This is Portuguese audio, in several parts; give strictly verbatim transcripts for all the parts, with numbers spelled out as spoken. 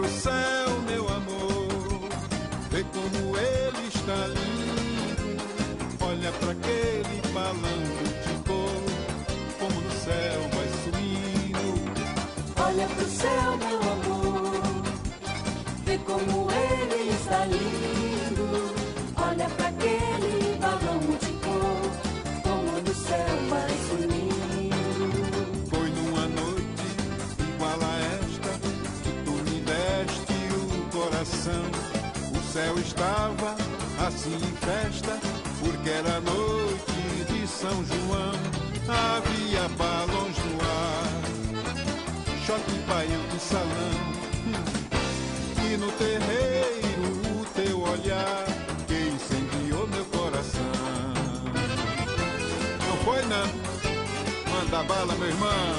pro céu, meu amor, vê como ele está lindo. Olha pra aquele balão de cor, como no céu vai sumindo. Olha pro céu, meu amor, vê como ele está lindo. Olha pra aquele balão de cor, como no céu vai sumindo. Foi numa noite igual a esta que tu me deste o coração. O céu estava assim em festa, porque era noite de São João. Havia balões no ar, choque baião do salão, hum. E no terreiro o teu olhar que incendiou meu coração. Não foi não? Manda bala, meu irmão.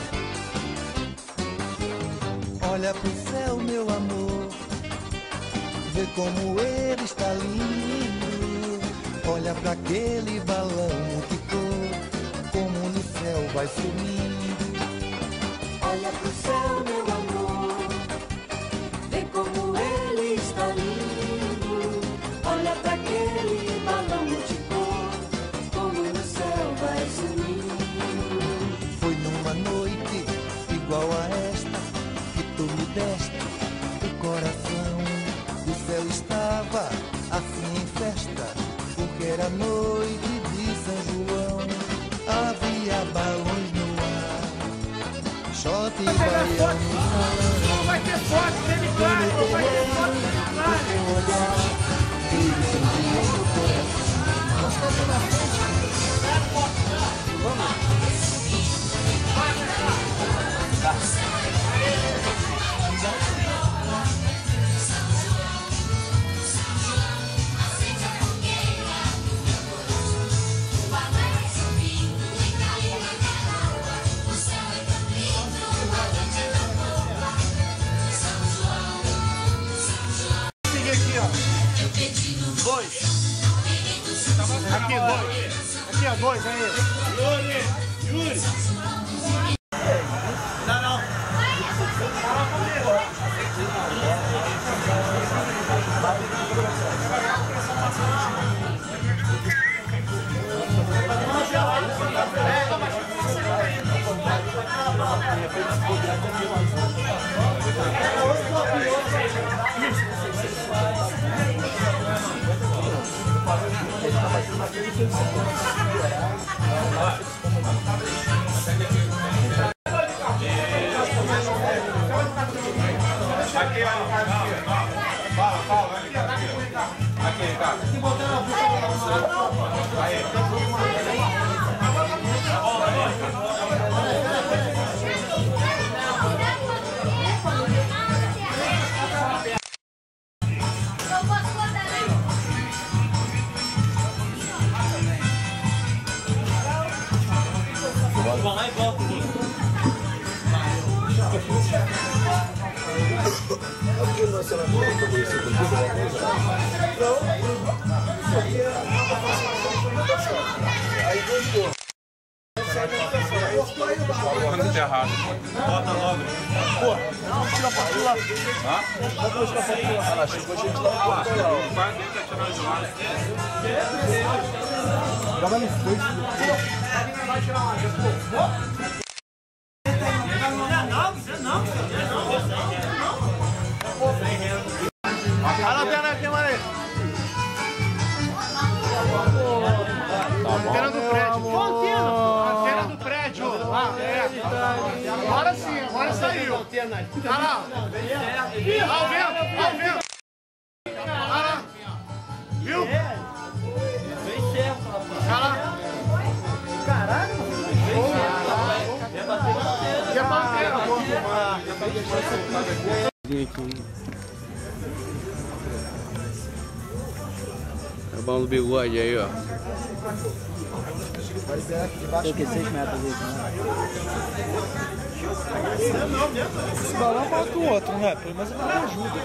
Olha pro céu, meu amor, vê como ele está lindo. Olha pra aquele balão que cor, como no céu vai sumindo. Olha pro céu, meu amor, vê como ele está lindo. Olha pra aquele balão de cor, como no céu vai sumindo. Foi numa noite igual a esta que tu me deste o coração. O céu estava assim em festa, porque era noite de São João. Havia balões no ar, shot e baião no salão. Não vai ter foto dele, claro, não vai ter foto dele, claro. O teu olhar que incendiou meu coração. Aqui, ó. Dois. Aqui, dois. Aqui, ó, dois, é esse. Yuri, Yuri. Não, não. Fala comigo. Aqui, ó. Fala, fala. Aqui, cara. Aqui, botando a boca. Aí. Vamos lá e volta aqui. É porque nós somos muito conhecidos por tudo, aí gostou. Muito errado. Bota logo. Pô, não, tira a foto lá. Hã? Vamos tirar a foto lá. Ela chegou a gente lá. Vai dentro e tirar de lá. Joga no dois. Vai tirar uma vez, pô. Não, não, não. Olha a perna aqui, Maria. Antena do prédio. Pô, antena, pô. Antena do prédio. Ah, é. Agora sim, agora saiu. Olha lá. Olha o vento, olha o vento. Olha lá. Viu? Olha lá. Caralho. Que é bandeira, É bom do bigode aí, ó. Tem que seis metros aí, Esse balão mata o outro, né? Pelo menos ele me ajuda.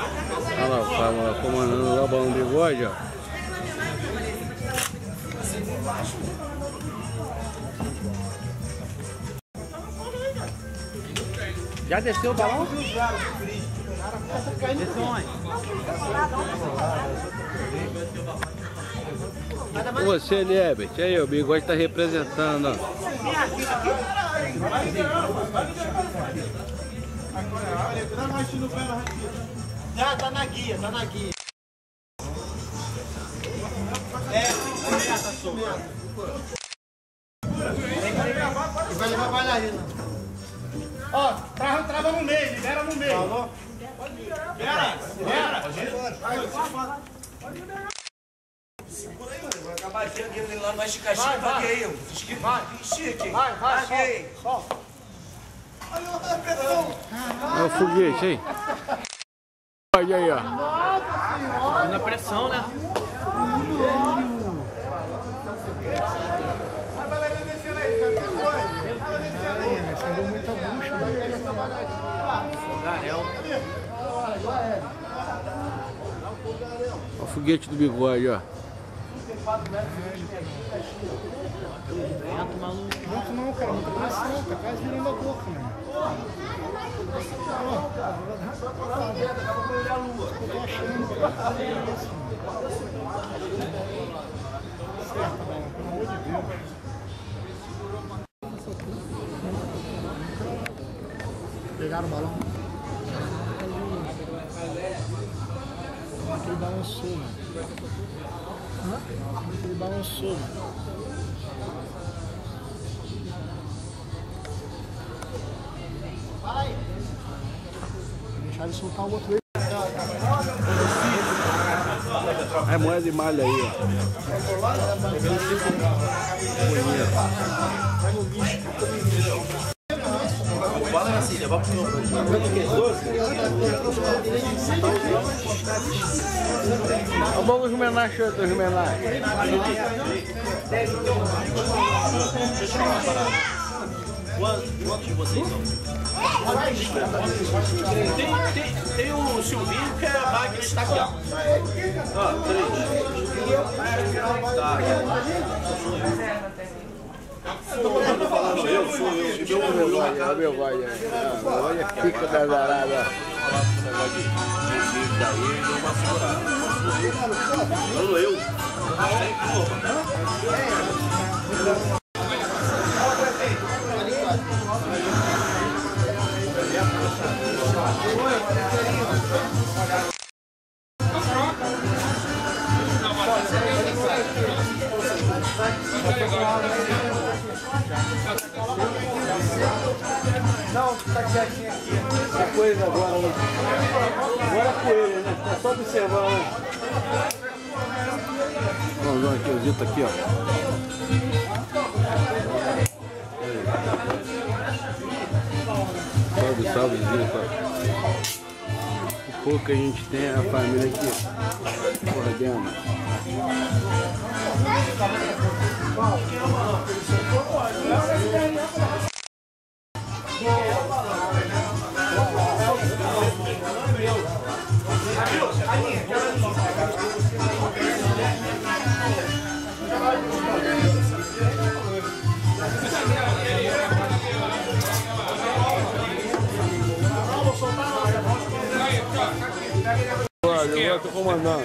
Olha lá, o cara comandando lá o balão do bigode, ó. Já desceu o balão? Desceu onde? Você, Liebert, aí o Bigode tá representando, ó. Já tá na guia, tá na guia. É, tá solto. Vai levar bailarina. Ó, trava, trava no meio, libera no meio. Falou? Libera, libera. Segura aí, mano. Vai acabar aqui, alguém lá mais de caixinha. Pague aí, eu. Vai, chique. Vai, vai, paguei. solta. Olha o foguete aí. Olha aí, ó. Na pressão, né? Recebeu muita bucha, né? Garel. Olha o foguete do Bigode, ó. Vento, maluco. Muito não, cara, muita pressão, tá quase virando a boca, mano. Eu tô achando, cara. Certo, mano, pelo amor de Deus. Pegaram o balão. Ele balançou, mano. Ele balançou, mano. Deixar ele soltar o outro aí. É moeda de malha aí, ó. Fala assim, levar pro novo. Vamos os homenagens, outros homenagens. Quantos de vocês são? Tem, tem, tem o Silvinho que é a máquina estaquial. Ó, três. Tá. Tô falando eu, sou eu. Meu Olha, meu vai, olha a pica da zarada. Falando eu. Não, tá quietinho aqui. Essa coisa agora, né? Agora é coelho, né? Tá só observando. Vamos ver aqui o Zito aqui, ó. Salve, salve, Zito. O pouco que a gente tem é a família aqui. Mordendo. Olha, eu tô comandando.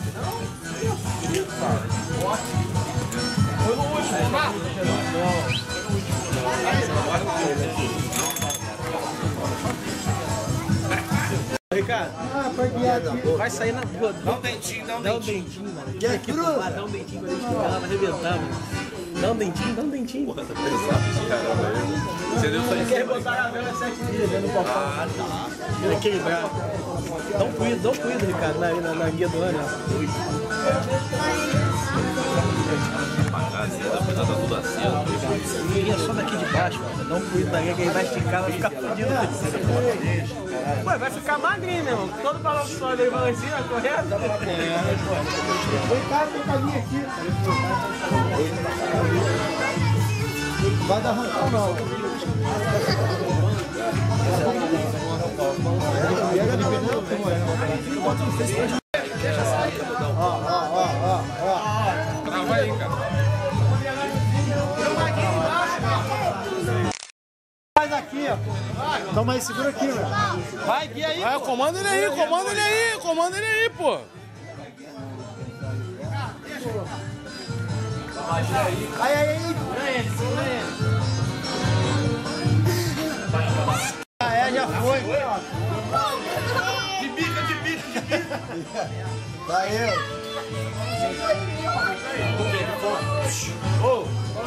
Ricardo, Ah, pra guiar aqui. vai sair na rua. Dá um dentinho, dá um Dá um dentinho. dentinho, mano. Aqui, aqui, dá um dentinho quando a gente chegar lá, vai arrebentar, mano. Dá um dentinho, dá um dentinho. Porra, tá pesado esse caramba aí. Você deu só Quer botar a vela sete dias dentro do copão. Ah, tá. Ele equilibrar. Dá um cuido, dá um cuido, Ricardo, na, na, na guia do ano. Tá tudo aceso. Guia só daqui de baixo, mano. Dá um cuido na guia que ele vai esticar, vai ficar fodido. Ué, vai ficar magrinho, meu irmão. Todo balão que sobe aí vai assim, vai correto? Vem cá, tem caminho aqui. Vai dar arrancar não. Trava aí, cara. segura aqui, velho. Vai, guia aí, Vai, pô. comanda ele aí, comanda ele aí, comanda ele aí, pô. Aí, aí, aí. Segura ele, segura ele. Ah, é, já foi. De bica, de bica, de bica. Vai eu. Ô!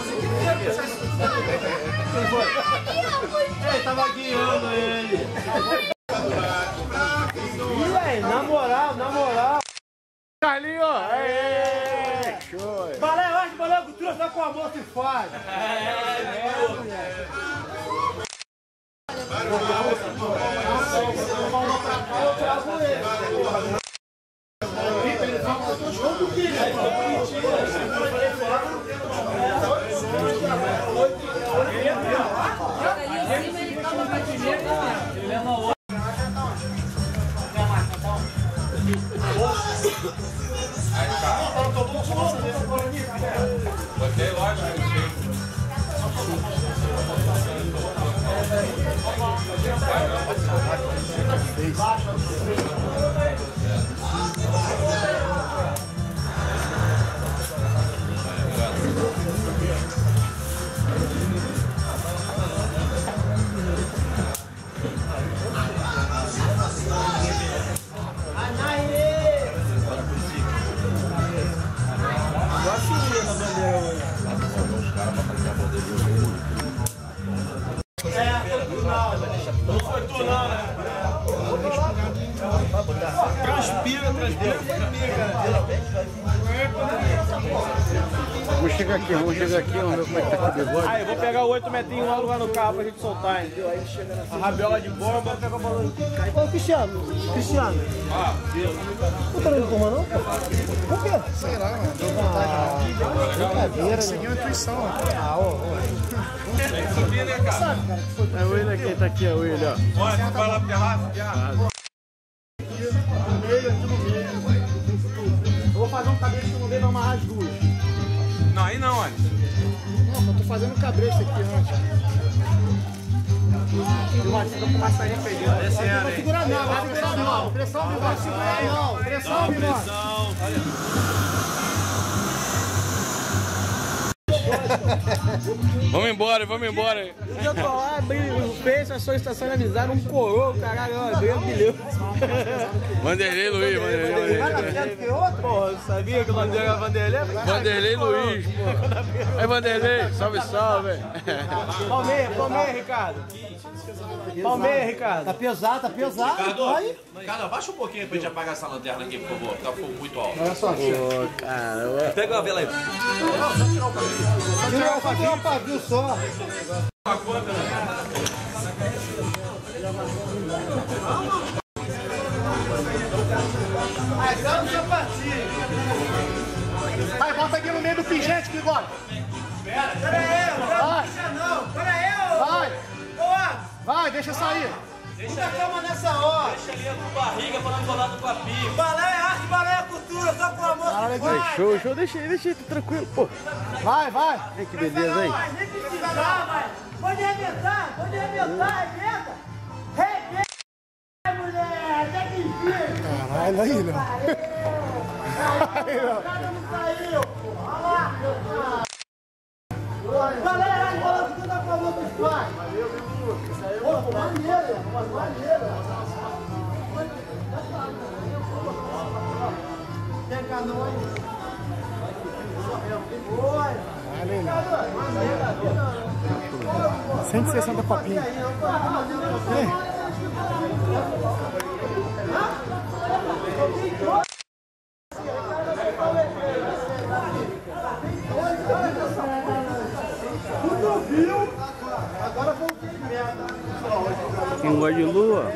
Ele tava guiando ele. E aí, na moral, na moral. Carlinho, aê! Show! Balé, eu acho que balé cultura só com amor se faz. Botei, lógico. Transpira, transpira. Vamos chegar aqui, vamos chegar aqui, vamos ver como é que tá aqui o bigode. Aí, eu vou pegar o oito metrinhos logo lá no carro pra gente soltar, hein? A rabiola de bomba, eu pego a bola. Ô, Cristiano, Cristiano. Ah, Não tá dando turma, não? Por quê? Sei lá, mano. Brincadeira, Seguiu a intuição, ó. Ah, ó, tem que subir, né, cara? É o William aqui, tá aqui, é o William, ó. Olha, tu vai lá pro terraço, viado. Eu vou fazer um cabelo no meio, vai amarrar as duas. Não, aí não, olha. Não, eu tô fazendo um cabresto aqui antes. Eu acho que eu vou passar aí pegando. Desce ela, Não hein? segura não, vai pressão não. Pressão não vai segurar não. Pressão, Binócio. Vamos embora, vamos embora. Eu tô lá, abri o peixe, a solicitação analisada, um coroa, caralho, ó, veio bilhão. Vanderlei Luiz, Vanderlei Luiz. que outro? Porra, eu sabia que o nome dele era Vanderlei? Vanderlei Luiz, pô. Aí, Vanderlei, salve, salve. Palmeiras, Palmeiras, Ricardo. Palmeiras, Ricardo. Tá pesado, tá pesado. Ricardo, Ricardo, abaixa um pouquinho pra gente apagar essa lanterna aqui, por favor. Tá fogo muito alto. Olha só, Pô, cara, Pega uma vela aí. tirar o pavio, um pavio só. Vai, bota aqui no meio do pingente, Bigode. Pera aí, Vai, não, pera aí, vai, ô. vai, deixa sair. Deixa a cama nessa hora. Deixa ali com barriga pra não colar no papinho. Balé é arte, balé é cultura, só com amor se faz. show, show, deixa aí, deixa aí, tá tranquilo, pô. Vai, vai. Olha que beleza aí. Nem precisar, vai. Pode arrebentar, pode arrebentar, arrebenta. Arrebenta, mulher, até que enfim. Caralho, aí não. Aí não. Nada não saiu, pô. Olha lá. Galera, agora tudo a favor dos pais. Valeu, meu Lucas. Isso aí, pô, maneiro, maneiro. Tem canão aí? cento e sessenta papinhos. Quem gosta de lua?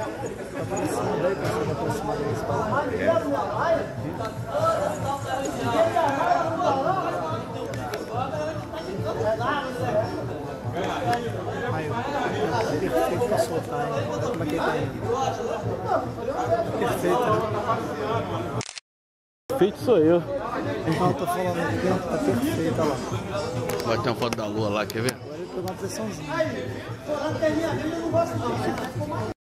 Perfeito pra soltar, hein? Como é que ele tá indo? Perfeito, né? Feito sou eu. Não, tô falando aqui dentro, tá perfeito, olha lá. Vai ter uma foto da lua lá, quer ver? Pegar uma pressãozinha. Aí, pô, lá termina a vida, eu não gosto não.